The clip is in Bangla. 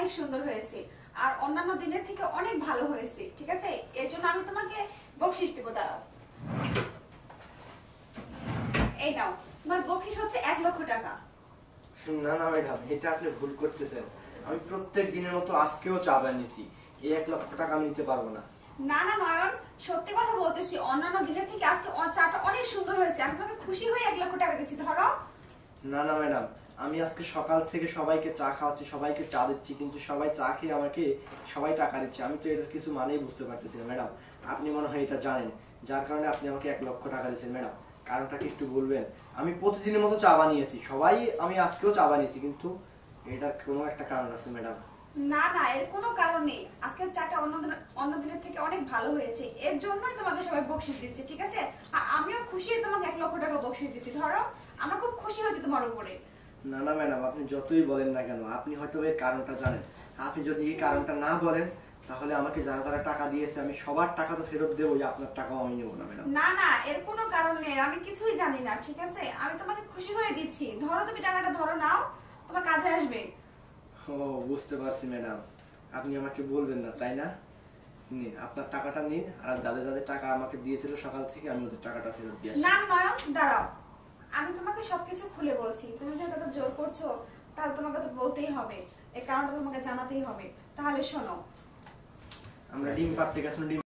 অনেক সুন্দর হয়েছে আর অন্যান্য দিনের থেকে অনেক ভালো হয়েছে, ঠিক আছে? এর জন্য আমি তোমাকে বকশিশ দেব। দাঁড়াও, এই নাও, তোমার বকশিশ হচ্ছে 1,00,000 টাকা। না না ম্যাডাম, এটা আপনি ভুল করতেছেন। আমি প্রত্যেক দিনের মতো আজকেও চা বানিয়েছি, এই 1,00,000 টাকা আমি নিতে পারবো না। না না নয়ন, সত্যি কথা বলতেছি, অন্যান্য দিনের থেকে আজকে চাটা অনেক সুন্দর হয়েছে। আমি তোমাকে খুশি হয়ে 1,00,000 টাকা দিচ্ছি, ধরো। না না ম্যাডাম, আমি আজকে সকাল থেকে সবাইকে চা খাওয়াচ্ছি, সবাইকে চা দিচ্ছি, কিন্তু সবাই চা খেয়ে আমাকে সবাই টাকা দিচ্ছে। আমি তো এটার কিছু মানেই বুঝতে পারতেছি না ম্যাডাম। আপনি মনে হয় এটা জানেন, যার কারণে আপনি আমাকে 1,00,000 টাকা দিচ্ছেন। ম্যাডাম, কারণটা কি একটু বলবেন? আমি প্রতিদিনের মতো চা বানিয়েছি, সবাই, আমি আজকেও চা বানিয়েছি, কিন্তু এটার কোনো একটা কারণ আছে ম্যাডাম। না না, এর কোনো কারণ নেই। আজকের চাটা অন্য দিনের থেকে অনেক ভালো হয়েছে, এর জন্যই তোমাকে সবাই বকশিশ দিচ্ছে, ঠিক আছে? আর আমিও খুশি হয়ে তোমাকে 1,00,000 টাকা বকশিশ দিচ্ছি, ধরো। আমার খুব খুশি হয়েছে তোমার উপরে। না না ম্যাডাম, আপনি যতই বলেন না কেন, আপনি হয়তো এর কারণটা জানেন। আপনি যদি এই কারণটা না বলেন, তাহলে আমাকে যারা যারা টাকা দিয়েছে আমি সবার টাকা তো ফেরত দেবই, আপনার টাকাও আমি নেবো না ম্যাডাম। না না, এর কোনো কারণ নেই, আমি কিছুই জানি না, ঠিক আছে? আমি তোমাকে খুশি হয়ে দিচ্ছি, ধরো, তুমি টাকাটা ধরো, নাও, তোমার কাজে আসবে। ও, বুঝতে পারছি ম্যাডাম, আপনি আমাকে বলবেন না তাই না? নিন আপনার টাকাটা নিন, আর যাদের যাদের টাকা আমাকে দিয়েছিল সকাল থেকে, আমি ওদের টাকাটা ফেরত দিয়ে আসি। না নয়ন, দাঁড়াও, আমি তোমাকে সবকিছু খুলে বলছি। তুমি যেহেতু এত জোর করছো, তাহলে তোমাকে তো বলতেই হবে, এই কারণটা তোমাকে জানাতেই হবে। তাহলে শোনো, আমরা ডিম পাড়তে গেছিলাম, ডিম